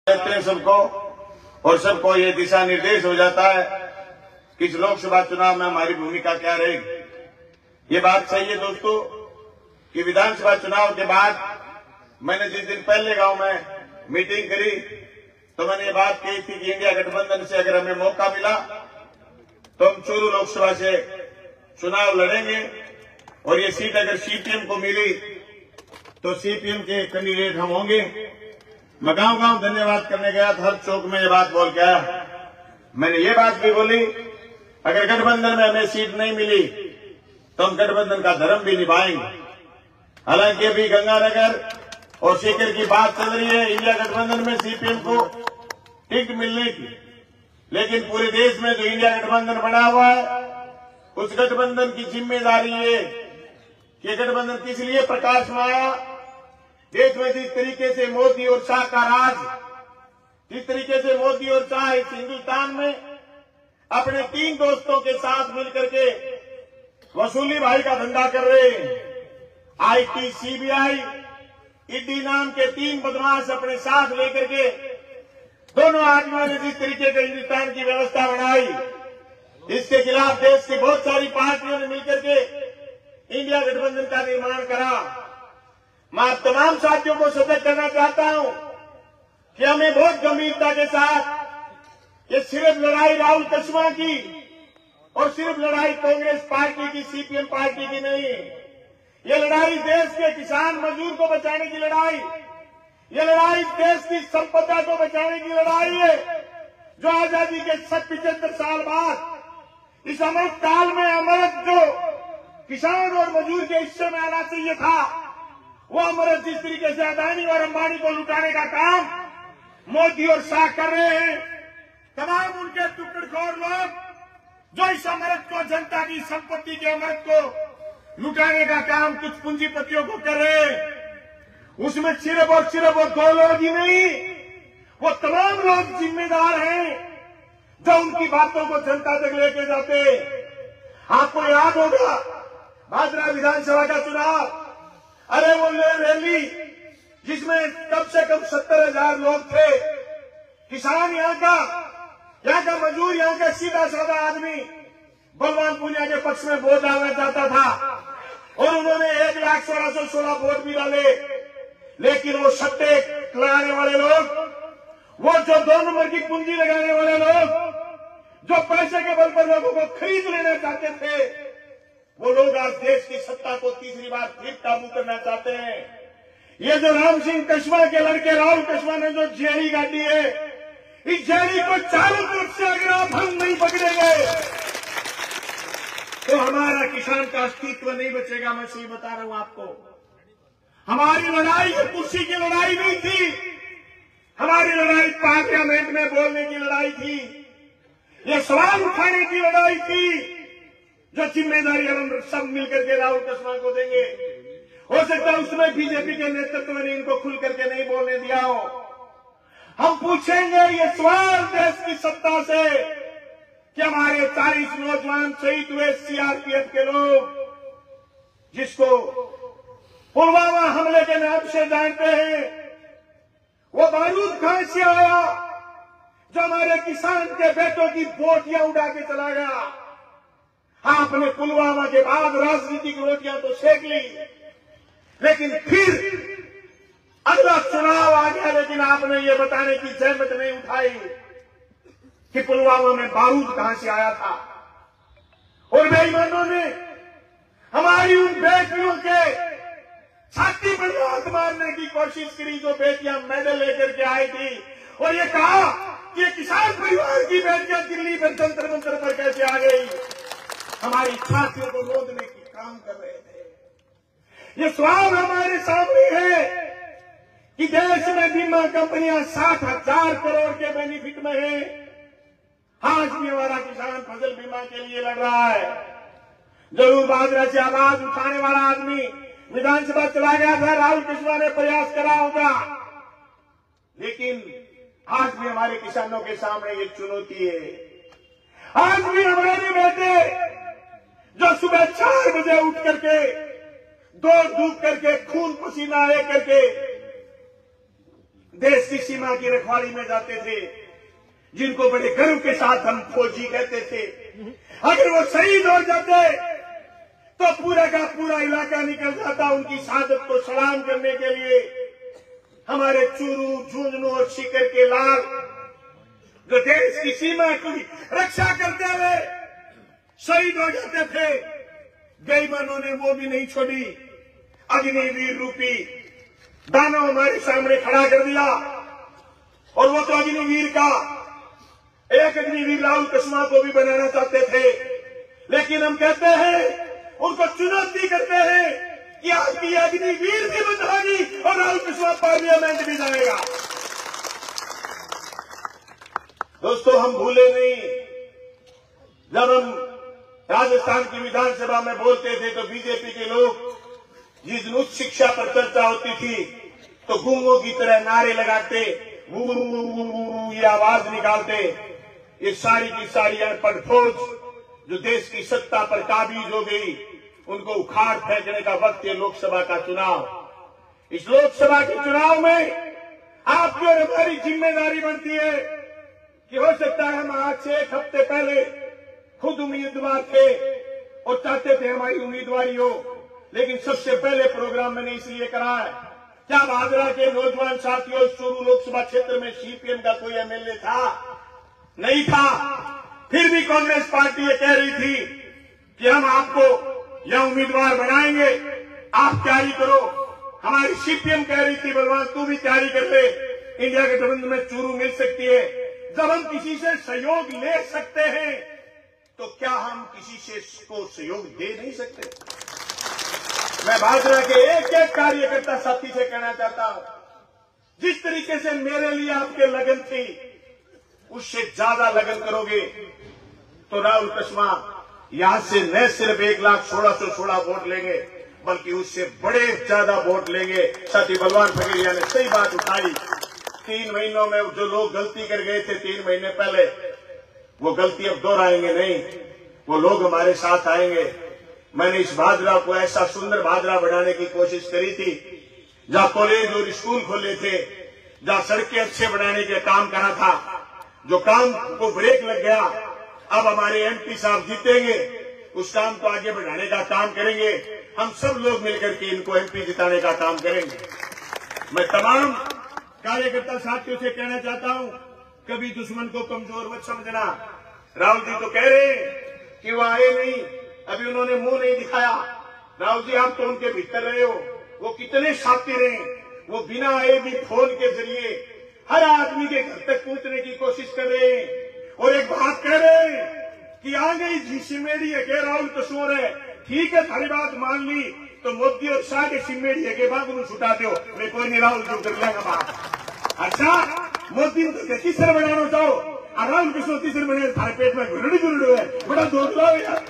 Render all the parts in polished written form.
देते हैं सबको और सबको ये दिशा निर्देश हो जाता है कि इस लोकसभा चुनाव में हमारी भूमिका क्या रहेगी। ये बात सही है दोस्तों कि विधानसभा चुनाव के बाद मैंने जिस दिन पहले गांव में मीटिंग करी तो मैंने ये बात कही थी कि इंडिया गठबंधन से अगर हमें मौका मिला तो हम चूरू लोकसभा से चुनाव लड़ेंगे और ये सीट अगर सीपीएम को मिली तो सीपीएम के कैंडिडेट हम होंगे। मैं गांव गांव धन्यवाद करने गया था, हर चौक में ये बात बोल के आया। मैंने ये बात भी बोली अगर गठबंधन में हमें सीट नहीं मिली तो हम गठबंधन का धर्म भी निभाएंगे। हालांकि अभी गंगानगर और सीकर की बात चल रही है इंडिया गठबंधन में सीपीएम को टिकट मिलने की, लेकिन पूरे देश में जो इंडिया गठबंधन बना हुआ है उस गठबंधन की जिम्मेदारी है कि गठबंधन किस लिए प्रकाश में आया। देश में जिस तरीके से मोदी और शाह का राज, जिस तरीके से मोदी और शाह इस हिंदुस्तान में अपने 3 दोस्तों के साथ मिलकर के वसूली भाई का धंधा कर रहे हैं। आईटी, सीबीआई, ईडी नाम के 3 बदमाश अपने साथ लेकर के दोनों आदमियों ने जिस तरीके से हिंदुस्तान की व्यवस्था बनाई, इसके खिलाफ देश की बहुत सारी पार्टियों ने मिलकर के इंडिया गठबंधन का निर्माण करा। मैं तमाम साथियों को सतर्क करना चाहता हूं कि हमें बहुत गंभीरता के साथ ये सिर्फ लड़ाई राहुल कस्वां की और सिर्फ लड़ाई कांग्रेस पार्टी की, सीपीएम पार्टी की नहीं। ये लड़ाई देश के किसान मजदूर को बचाने की लड़ाई, ये लड़ाई देश की संपदा को बचाने की लड़ाई है जो आजादी के 75 साल बाद इस अमृत काल में अमृत जो किसान और मजदूर के हिस्से में आना चाहिए था वो अमृत जिस तरीके से अदानी और अंबानी को लुटाने का काम मोदी और शाह कर रहे हैं। तमाम उनके टुकड़खोर लोग जो इस अमृत को, जनता की संपत्ति के अमृत को लुटाने का काम कुछ पूंजीपतियों को कर रहे हैं, उसमें सिर्फ और 2 लोग ही नहीं, वो तमाम लोग जिम्मेदार हैं जो उनकी बातों को जनता तक लेके जाते। आपको याद होगा भादरा विधानसभा का चुनाव, अरे वो रैली जिसमें कम से कम 70,000 लोग थे। किसान यहाँ का मजदूर, यहाँ का सीधा साधा आदमी बलवान पूनिया के पक्ष में वोट डालना चाहता था और उन्होंने 1,16,16 वोट भी डाले। लेकिन वो सट्टे लगाने वाले लोग, वो जो 2 नंबर की पूंजी लगाने वाले लोग, जो पैसे के बल पर लोगों को खरीद लेना चाहते थे, वो लोग आज देश की सत्ता को तीसरी बार फिर काबू करना चाहते हैं। ये जो राम सिंह कस्वां के लड़के राहुल कस्वां ने जो जेडी गाड़ी है, इस जेडी को चारों तरफ से अगर आप हम नहीं पकड़ेंगे तो हमारा किसान का अस्तित्व नहीं बचेगा। मैं सही बता रहा हूं आपको। हमारी लड़ाई ये कुर्सी की लड़ाई नहीं थी, हमारी लड़ाई पार्लियामेंट में बोलने की लड़ाई थी, ये सवाल उठाने की लड़ाई थी जो जिम्मेदारी हम सब मिलकर के राहुल कस्वां को देंगे। हो सकता है उसमें बीजेपी के नेतृत्व ने इनको खुल करके नहीं बोलने दिया हो। हम पूछेंगे ये सवाल देश की सत्ता से कि हमारे 40 नौजवान शहीद हुए सीआरपीएफ के लोग, जिसको पुलवामा हमले के नाम से जानते हैं, वो बारूद कहां से आया जो हमारे किसान के बेटों की बोटियां उड़ा के चला गया। आपने पुलवामा के बाद राजनीतिक रोटियां तो सेक ली, लेकिन फिर अगला चुनाव आ गया, लेकिन आपने ये बताने की जहमत नहीं उठाई कि पुलवामा में बारूद कहां से आया था। और बेईमानों ने हमारी उन बेटियों के छाती पर हाथ मारने की कोशिश करी जो बेटियां मेडल लेकर के आई थी, और ये कहा कि ये किसान परिवार की बेटियां दिल्ली में जंतर मंतर पर कैसे आ गई। हमारी छातियों को रोकने की काम कर रहे थे। ये सवाल हमारे सामने है कि देश में बीमा कंपनियां 60,000 करोड़ के बेनिफिट में है। आज भी हमारा किसान फसल बीमा के लिए लड़ रहा है। जरूर बाजरा से आवाज उठाने वाला आदमी विधानसभा चला गया था, राहुल कस्वां ने प्रयास करा होगा, लेकिन आज भी हमारे किसानों के सामने ये चुनौती है। आज भी हमारे बेटे जो सुबह 4 बजे उठ करके दौड़ धूप करके खून पसीना ले करके देश की सीमा की रखवाली में जाते थे, जिनको बड़े गर्व के साथ हम फौजी कहते थे, अगर वो शहीद हो जाते तो पूरा का पूरा इलाका निकल जाता उनकी शहादत को सलाम करने के लिए। हमारे चूरू, झुंझुनू और सीकर के लाल जो देश की सीमा की रक्षा करते हुए शहीद हो जाते थे, बेईमानों ने वो भी नहीं छोड़ी। अग्निवीर रूपी दानव हमारे सामने खड़ा कर दिया, और वो तो अग्निवीर का एक अग्निवीर राहुल कुशवाहा को भी बनाना चाहते थे, लेकिन हम कहते हैं, उनको चुनौती करते हैं कि आपकी अग्निवीर भी बंद होगी और राहुल कुशवाहा पार्लियामेंट भी जाएगा। दोस्तों, हम भूले नहीं, जब हम राजस्थान की विधानसभा में बोलते थे तो बीजेपी के लोग जिस उच्च शिक्षा पर चर्चा होती थी तो गूंगों की तरह नारे लगाते, ये आवाज निकालते। ये सारी की सारी अनपढ़ फौज जो देश की सत्ता पर काबिज हो गई, उनको उखाड़ फेंकने का वक्त ये लोकसभा का चुनाव। इस लोकसभा के चुनाव में आपकी और हमारी जिम्मेदारी बनती है कि हो सकता है हम आज से एक हफ्ते पहले खुद उम्मीदवार थे और चाहते थे हमारी उम्मीदवारी हो, लेकिन सबसे पहले प्रोग्राम मैंने इसलिए करा है, क्या भादरा के नौजवान साथियों, चूरू लोकसभा क्षेत्र में सीपीएम का कोई एमएलए था? नहीं था। फिर भी कांग्रेस पार्टी ये कह रही थी कि हम आपको यह उम्मीदवार बनाएंगे, आप तैयारी करो। हमारी सीपीएम कह रही थी, बलवान तू भी तैयारी कर ले, इंडिया गठबंधन में चूरू मिल सकती है। जब हम किसी से सहयोग ले सकते हैं तो क्या हम किसी से को सहयोग दे नहीं सकते? मैं भाजपा के एक एक कार्यकर्ता साथी से कहना चाहता हूं, जिस तरीके से मेरे लिए आपके लगन थी, उससे ज्यादा लगन करोगे तो राहुल कुशवाहा यहां से न सिर्फ 1,16,16 वोट लेंगे, बल्कि उससे बड़े ज्यादा वोट लेंगे। साथी बलवान फकीरिया ने सही बात उठाई, 3 महीनों में जो लोग गलती कर गए थे 3 महीने पहले, वो गलती अब दोहराएंगे नहीं, वो लोग हमारे साथ आएंगे। मैंने इस भादरा को ऐसा सुंदर भादरा बनाने की कोशिश करी थी, जहां कॉलेज और स्कूल खोले थे, जहां सड़कें अच्छे बनाने के काम करा था, जो काम को ब्रेक लग गया, अब हमारे एमपी साहब जीतेंगे, उस काम को आगे बढ़ाने का काम करेंगे। हम सब लोग मिलकर के इनको एमपी जिताने का काम करेंगे। मैं तमाम कार्यकर्ता साथियों से कहना चाहता हूं, कभी दुश्मन को कमजोर मत समझना। राहुल जी तो कह रहे हैं कि वो आए नहीं, अभी उन्होंने मुंह नहीं दिखाया। राहुल जी, आप तो उनके भीतर रहे हो, वो कितने शातिर हैं, वो बिना आए भी फोन के जरिए हर आदमी के घर तक पहुंचने की कोशिश कर रहे हैं। और एक बात कह रहे हैं कि आ गई जी सिमेड़ी है के राहुल कसूर है, ठीक है, थारी बात मान ली, तो मोदी और शाह के सिमेड़ी है के बाग छुटा दो, मैं कोई नहीं राहुल जो कर लेगा बात। अच्छा, मोदी तो तीसरे बनाना चाहो, राहुल कसूर तीसरे बने, थारे पेट में गुरड़ी गुरड़ है, बड़ा दोगला हो यार।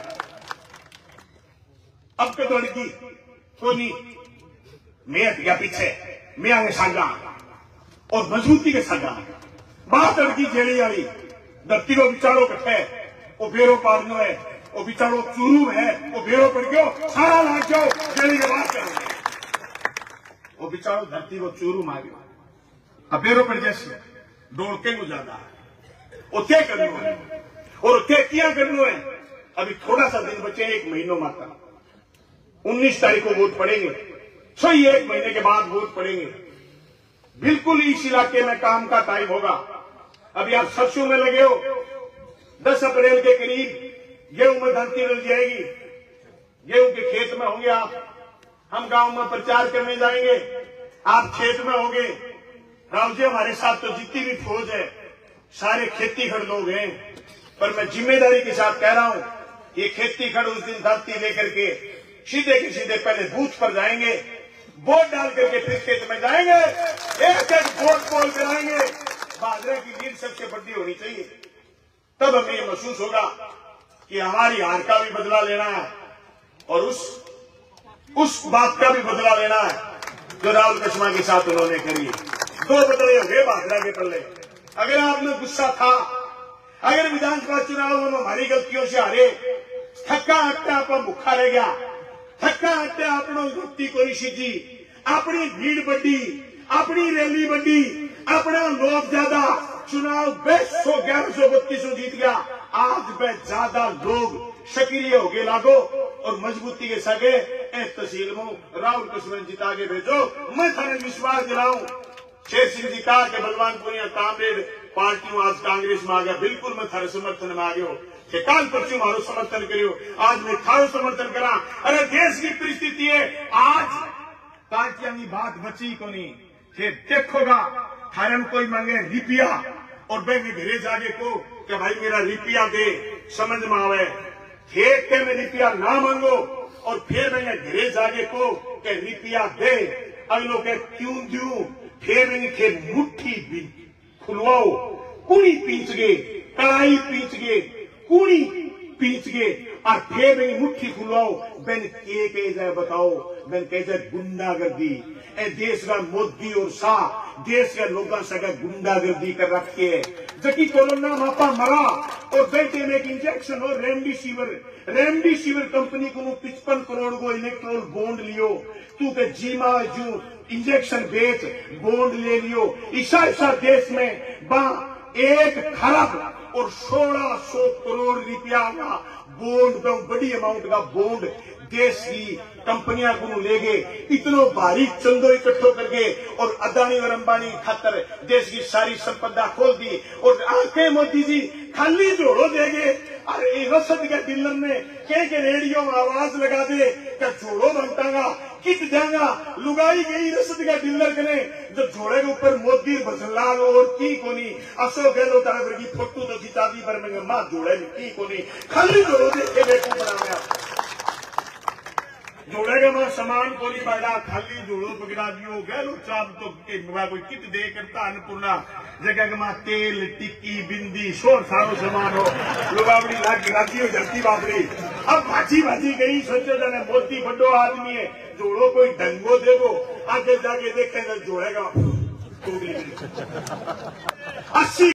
अब के दौड़ की कोनी मैं हट गया पीछे, मैं आगे सागा और मजबूती के सागा बात अड़की जेड़ी वाली धरती को बिचारो कट्ठे, वो बेरो पारनो है, वो बिचारो चूरू है, वो बेरो पड़ गयो, सारा लाग जाओ जेड़ी के बात करो, वो बिचारो धरती को चूरू मारियो, अब बेरो पड़ जैसे दौड़ के गुजारा है, वो तय करना है और तय किया करना है। अभी थोड़ा सा दिन बचे, 1 महीनों मात्र, 19 तारीख को वोट पड़ेंगे, सही 1 महीने के बाद वोट पड़ेंगे। बिल्कुल इस इलाके में काम का टाइम होगा। अभी आप सरसों में लगे हो, 10 अप्रैल के करीब गेहूं में धरती डल जाएगी, गेहूं के खेत में होंगे आप, हम गांव में प्रचार करने जाएंगे, आप खेत में होंगे। राहुल जी, हमारे साथ तो जितनी भी फौज है सारे खेती खड़ लोग हैं, पर मैं जिम्मेदारी के साथ कह रहा हूं, ये खेती खड़ उस दिन धरती लेकर के सीधे के सीधे पहले बूथ पर जाएंगे, वोट डाल करके फिर खेत में जाएंगे, एक एक वोट पोल कराएंगे। बाजरे की लीड सबसे बड़ी होनी चाहिए, तब हमें ये महसूस होगा कि हमारी हार का भी बदला लेना है और उस बात का भी बदला लेना है जो राहुल कुशवाहा के साथ उन्होंने करी। 2 बदले हो गए बाजरा के पल्ले। अगर आप में गुस्सा था, अगर विधानसभा चुनाव में हमारी गलतियों से हारे, थका हट्टा आप भूखा रह गया, थका हट्टा अपनों व्यक्ति को नहीं सीधी, अपनी भीड़ बढ़ी, अपनी रैली बढ़ी, अपना लोग ज्यादा चुनाव 1132 जीत गया। आज वह ज्यादा लोग सक्रिय हो गए लागो और मजबूती के सगे तहसील में राहुल कृष्ण जिता के भेजो। मैं थाने विश्वास दिलाऊं शेर सिंह जी कहा के बलवानपुर कामरेड पार्टी आज कांग्रेस में आ गया, बिल्कुल मैं थारे समर्थन में आ गयो कि काल परसों मारो समर्थन करियो। आज मैं थारो समर्थन करा। अरे देश की परिस्थिति है आज पार्टियां की बात बची को नहीं कि देखोगा थारे में कोई मांगे रुपया और मैं घरे जाके को कि भाई मेरा रुपया दे, समझ में आवे खेत के में रुपया ना मांगो और फिर मैं घरे जाके को कि रुपया दे, अगलो के क्यों दूं, फिर मैंने खे मुट्ठी भी खुलवाओ, कुड़ी पीच गए, कड़ाई पीच गए, कुड़ी पीच गए और फिर मैंने मुट्ठी खुलवाओ। मैंने के जाए बताओ, मैंने कह जाए गुंडागर्दी ए देश का मोदी और शाह देश के लोगों से गुंडागर्दी कर रखी है। जबकि कोरोना मापा मरा और बेटे में एक इंजेक्शन और रेमडेसिविर कंपनी को 55 करोड़ को इलेक्ट्रोल बॉन्ड लियो, तू के जीमा जू इंजेक्शन बेच बॉन्ड ले लियो। ऐसा देश में 1 खरब और 1600 करोड़ रुपया का बॉन्ड, बड़ी अमाउंट का बॉन्ड देश की कंपनियां को ले गए, इतनो भारी चंदो इकट्ठो करके और अदानी और अंबानी खातर देश की सारी संपदा खोल दी। और आके मोदी जी खाली जोड़ो देंगे और रसद के डीलर ने के रेडियो में आवाज लगा दे क्या जोड़ो बनतागा किट देंगा, लुगाई गई रसद का डीलर कने जो जोड़े के ऊपर मोदी भजनलाल और की कोनी अशोक गहलोत की फोटो तो खिंचा दी पर मैं मां जोड़े की कोनी खाली जोड़ो देखे बेकूफ बना जोड़ेगा मैं सामान को नहीं पड़ा खाली जोड़ो पकड़ा दियो गहलो चाप तो कोई किट दे करता अन्नपूर्णा जगह के मां तेल टिक्की बिंदी शोर सारो सामान हो लुगावड़ी लागी हो जाती बापरी। अब भाजी गई सोचो जाने मोदी बड़ो आदमी है, जोड़ो कोई ढंगो देगो, आगे जाके देखेंगे जोड़ेगा 80